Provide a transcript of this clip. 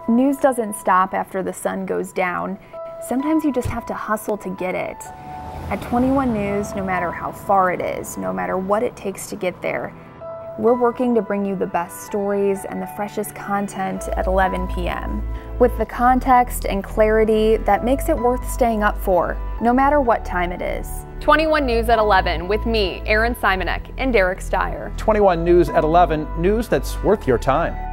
News doesn't stop after the sun goes down. Sometimes you just have to hustle to get it. At 21 News, no matter how far it is, no matter what it takes to get there, we're working to bring you the best stories and the freshest content at 11 p.m. with the context and clarity that makes it worth staying up for, no matter what time it is. 21 News at 11 with me, Erin Derek and Derek Steyer. 21 News at 11, news that's worth your time.